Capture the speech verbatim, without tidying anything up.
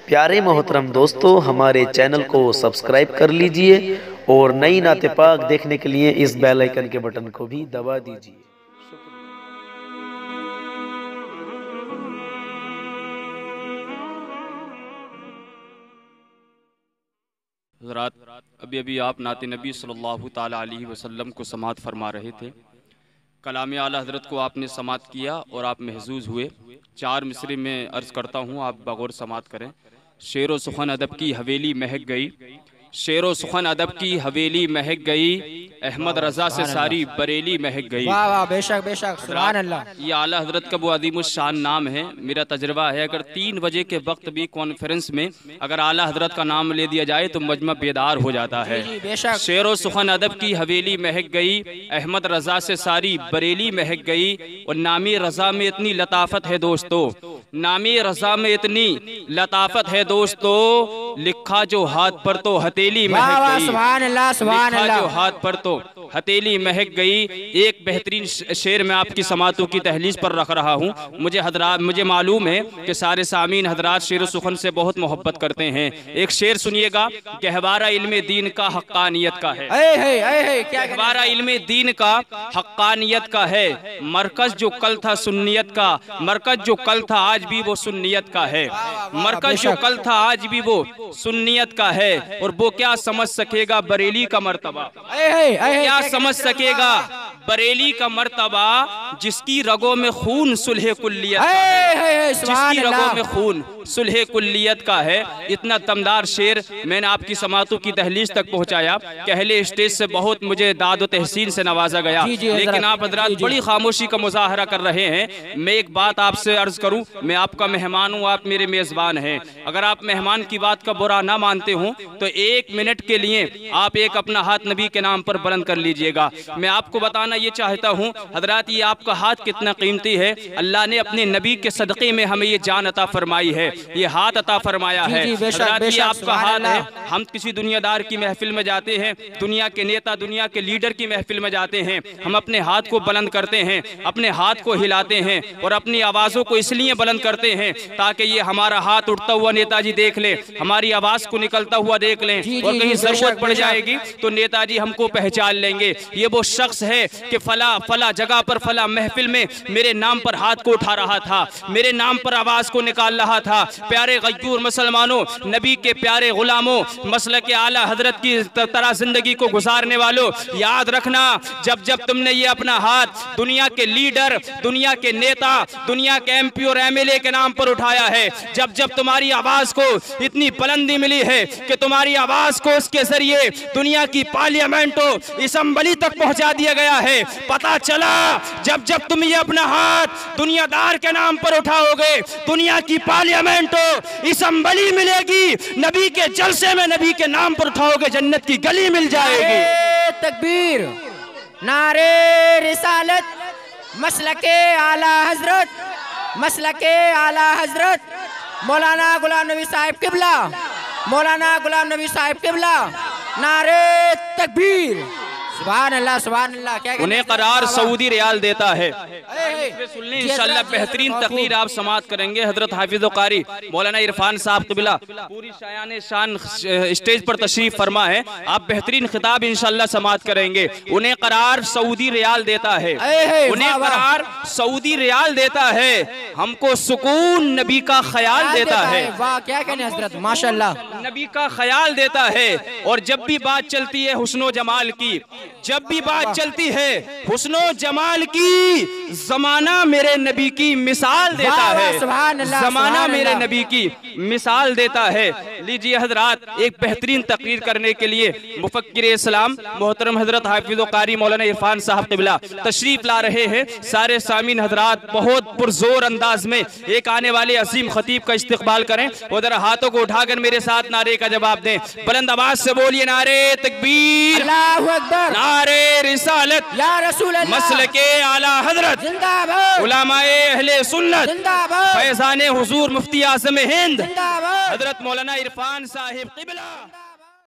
प्यारे मोहतरम दोस्तों, हमारे चैनल को सब्सक्राइब कर लीजिए और नई नाते पाक देखने के लिए इस बेल आइकन के बटन को भी दबा दीजिए। हज़रात, अभी अभी आप नाते नबी सल्लल्लाहु ताला अलैहि वसल्लम को समात फरमा रहे थे। कलाम आला हज़रत को आपने समात किया और आप महजूज हुए। चार मिसरे में अर्ज़ करता हूँ, आप बगौर समात करें। शेर व सुखन अदब की हवेली महक गई, शेर व सुखन अदब की हवेली महक गई, अहमद रज़ा से सारी बरेली महक गई। वाह वाह, बेशक बेशक, सुभान अल्लाह। ये आला हज़रत का वो अदीम शान नाम है। मेरा तजर्बा है, अगर तीन बजे के वक्त भी कॉन्फ्रेंस में अगर आला हज़रत का नाम ले दिया जाए तो मजमा बेदार हो जाता है। शेर व सुखन अदब की हवेली महक गई, अहमद रज़ा से सारी बरेली महक गई। और नामी रज़ा में इतनी लताफत है दोस्तों, नामी रज़ा में इतनी लताफत है दोस्तों, लिखा जो हाथ पर तो हथेली महक गई। सुभान अल्लाह, सुभान लिखा अल्लाह। जो हाथ पर तो हथेली महक गई। एक बेहतरीन शेर मैं आपकी समातों की तहलीज पर रख रहा हूँ। मुझे हजरात मुझे मालूम है कि सारे सामीन हजरात शेर सुखन से बहुत मोहब्बत करते हैं। एक शेर सुनिएगा, गहवारा इल्मे दीन का हक्कानियत का है। ऐ है, ऐ है, क्या गहवारा इल्मे दीन का हक्कानियत का है। मरकज जो कल था सुन्नियत का, मरकज जो कल था आज भी वो सुन्नियत का है। मरकज जो कल था आज भी वो सुन्नियत का है। और वो क्या समझ सकेगा बरेली का मर्तबा, क्या समझ सकेगा बरेली का मर्तबा, जिसकी रगों में खून सुलह कुल्लियत का है, जिसकी रगों में खून सुलह कुल्लियत का है। इतना दमदार शेर मैंने आपकी समातों की दहलीज तक पहुंचाया। कहले स्टेज से बहुत मुझे दाद व तहसीन से नवाजा गया, लेकिन आप हजरात बड़ी खामोशी का मुजाहरा कर रहे हैं। मैं एक बात आपसे अर्ज करूं, मैं आपका मेहमान हूं, आप मेरे मेजबान हैं। अगर आप मेहमान की बात का बुरा ना मानते हो तो एक मिनट के लिए आप एक अपना हाथ नबी के नाम पर बुलंद कर लीजिएगा। मैं आपको बताना ये चाहता हूँ हजरात, ये आपका हाथ कितना कीमती है। अल्लाह ने अपने नबी के सदक़े में हमें ये जान अता फरमाई है, ये हाथ अता फरमाया है। हजरात, ये आपका हाथ है। हम किसी दुनियादार की महफिल में जाते हैं, दुनिया के नेता, दुनिया के लीडर की महफिल में जाते हैं, हम अपने हाथ को बुलंद करते हैं, अपने हाथ को हिलाते हैं और अपनी आवाज़ों को इसलिए बुलंद करते हैं ताकि ये हमारा हाथ उठता हुआ नेताजी देख ले, हमारी आवाज़ को निकलता हुआ देख लें, और कहीं ज़रूरत पड़ जाएगी तो नेताजी हमको पहचान लेंगे। ये वो शख्स है कि फला फला जगह पर फला महफिल में मेरे नाम पर हाथ को उठा रहा था, मेरे नाम पर आवाज़ को निकाल रहा था। प्यारे गयूर मुसलमानों, नबी के प्यारे गुलामों, मसलक के आला हजरत की तरह जिंदगी को गुजारने वालों, याद रखना, जब जब तुमने ये अपना हाथ दुनिया के लीडर, दुनिया के नेता, दुनिया के एमपी और एमएलए के नाम पर उठाया है, जब जब तुम्हारी आवाज़ को इतनी बुलंदी मिली है कि तुम्हारी आवाज़ को उसके जरिए दुनिया की पार्लियामेंटों, असम्बली तक पहुंचा दिया गया है, पता चला जब जब तुम ये अपना हाथ दुनियादार के नाम पर उठाओगे, दुनिया की पार्लियामेंटों, असम्बली मिलेगी, नबी के जलसे में नबी के नाम पर उठाओगे, जन्नत की गली मिल जाएगी। तकबीर, नारे रिसालत, मसलके आला हजरत, मसलके आला हजरत मौलाना गुलाम नबी साहिब किबला, मौलाना गुलाम नबी साहिब किबला, नारे तकबीर, सुभान अल्लाह, सुभान अल्लाह। क्या उन्हें करार सऊदी रियाल देता है। इंशाअल्लाह बेहतरीन तकरीर आप समात करेंगे। हजरत हाफिज कारी मौलाना इरफान साहब किबला पूरी शायान शान स्टेज पर तशरीफ फरमा है, आप बेहतरीन खिताब इंशाअल्लाह समात करेंगे। उन्हें करार सऊदी रियाल देता है, उन्हें करार सऊदी रियाल देता है, हमको सुकून नबी का ख्याल देता है। वाह, क्या कहने हजरत, माशाअल्लाह, नबी का ख्याल देता है। और जब भी बात चलती है हुस्नो जमाल की, जब भी बात चलती है हुस्नो जमाल की, जमाना मेरे नबी की मिसाल देता है, जमाना मेरे नबी की मिसाल देता है। लीजिए हजरात, एक बेहतरीन तकरीर करने के लिए मुफक्किर इस्लाम मोहतरम हजरत हाफिज कारी मौलाना इरफान साहब किबला तशरीफ ला रहे हैं। सारे सामीन हजरात बहुत पुरजोर अंदाज में एक आने वाले अजीम खतीब का इस्तकबाल करें। उधर हाथों को उठाकर मेरे साथ नारे का जवाब दें, बुलंद आवाज से बोलिए, नारे तकबीर, अल्लाहु अकबर, नारे रिसालत, या रसूल अल्लाह, मसलके आला हजरत, जिंदाबाद, उलमाए अहले सुन्नत, जिंदाबाद, फैजाने हुजूर मुफ्ती आज़म हिंद जिंदाबाद, हजरत मौलाना इरफान साहिब किबला।